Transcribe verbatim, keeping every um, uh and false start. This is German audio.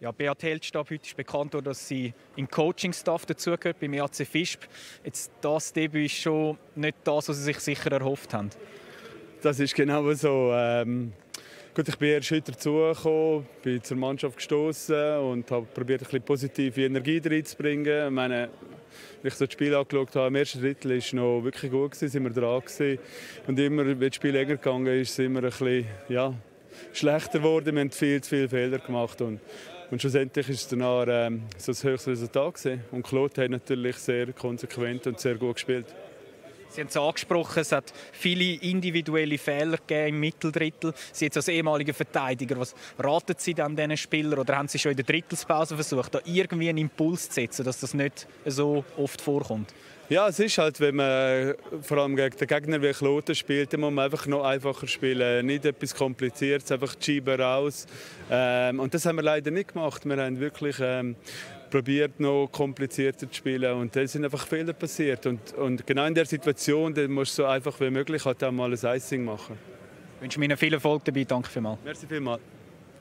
Ja, Beat Heldstab, heute ist bekannt, dass sie im Coaching-Staff dazugehört, beim E A C Visp. Jetzt, das Debüt ist schon nicht das, was sie sich sicher erhofft haben. Das ist genau so. Ähm, gut, ich bin erst heute dazugekommen, bin zur Mannschaft gestoßen und habe probiert, ein bisschen positive Energie reinzubringen. Ich meine, wenn ich so das Spiel angeschaut habe, im ersten Drittel war es noch wirklich gut, gewesen, sind wir dran gewesen. Und immer, wenn das Spiel länger gegangen ist, ist es immer ein bisschen ja, schlechter geworden. Wir haben viel zu viele Fehler gemacht. Und Und schlussendlich war es danach ähm, so das höchste Resultat gewesen. Und Claude hat natürlich sehr konsequent und sehr gut gespielt. Sie haben es angesprochen, es hat viele individuelle Fehler gegeben im Mitteldrittel. Sie jetzt als ehemaliger Verteidiger, was raten Sie dann diesen Spielern? Oder haben Sie schon in der Drittelspause versucht, da irgendwie einen Impuls zu setzen, dass das nicht so oft vorkommt? Ja, es ist halt, wenn man vor allem gegen den Gegner wie Kloten spielt, dann muss man einfach noch einfacher spielen. Nicht etwas Kompliziertes, einfach die Scheibe raus. Ähm, und das haben wir leider nicht gemacht. Wir haben wirklich ähm, probiert, noch komplizierter zu spielen. Und da sind einfach Fehler passiert. Und, und genau in der Situation dann musst du so einfach wie möglich halt auch mal ein Icing machen. Ich wünsche Ihnen viel Erfolg dabei. Danke vielmals. Merci vielmals.